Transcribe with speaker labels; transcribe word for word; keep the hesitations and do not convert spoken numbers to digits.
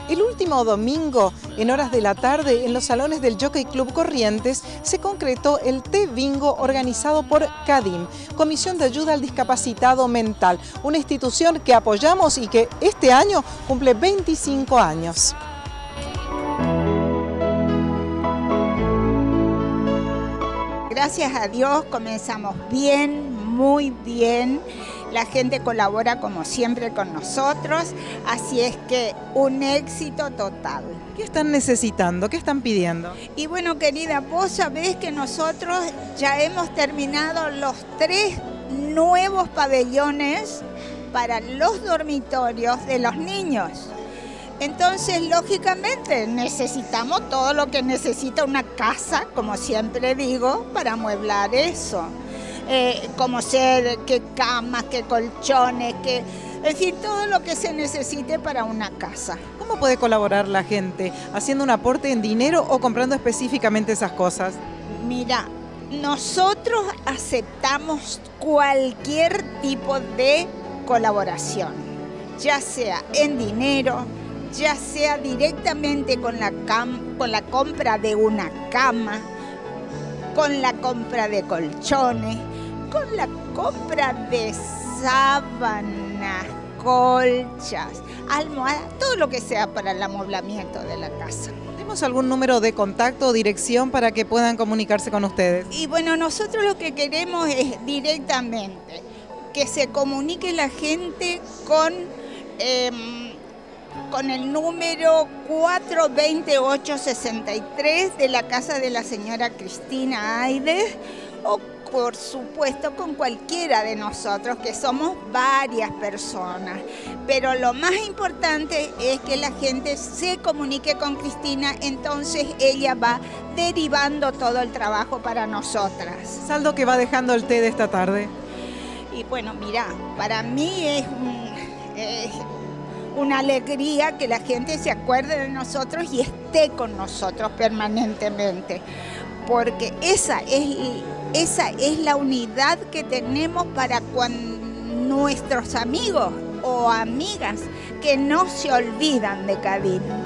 Speaker 1: El último domingo, en horas de la tarde, en los salones del Jockey Club Corrientes, se concretó el Té Bingo organizado por CADIM, Comisión de Ayuda al Discapacitado Mental, una institución que apoyamos y que este año cumple veinticinco años.
Speaker 2: Gracias a Dios comenzamos bien, muy bien. La gente colabora como siempre con nosotros, así es que un éxito total.
Speaker 1: ¿Qué están necesitando? ¿Qué están pidiendo?
Speaker 2: Y bueno, querida, vos sabés que nosotros ya hemos terminado los tres nuevos pabellones para los dormitorios de los niños. Entonces, lógicamente, necesitamos todo lo que necesita una casa, como siempre digo, para amueblar eso. Eh, como ser que camas, que colchones, que, en fin, todo lo que se necesite para una casa.
Speaker 1: ¿Cómo puede colaborar la gente? ¿Haciendo un aporte en dinero o comprando específicamente esas cosas?
Speaker 2: Mira, nosotros aceptamos cualquier tipo de colaboración, ya sea en dinero, ya sea directamente con la, cam con la compra de una cama, con la compra de colchones, con la compra de sábanas, colchas, almohadas, todo lo que sea para el amoblamiento de la casa.
Speaker 1: ¿Tenemos algún número de contacto o dirección para que puedan comunicarse con ustedes?
Speaker 2: Y bueno, nosotros lo que queremos es directamente que se comunique la gente con... Eh, con el número cuatro dos ocho seis tres de la casa de la señora Cristina Aides, o por supuesto con cualquiera de nosotros, que somos varias personas. Pero lo más importante es que la gente se comunique con Cristina, entonces ella va derivando todo el trabajo para nosotras.
Speaker 1: ¿Saldo que va dejando el té de esta tarde?
Speaker 2: Y bueno, mira, para mí es un... Eh, una alegría que la gente se acuerde de nosotros y esté con nosotros permanentemente, porque esa es, esa es la unidad que tenemos para con nuestros amigos o amigas que no se olvidan de CADIM.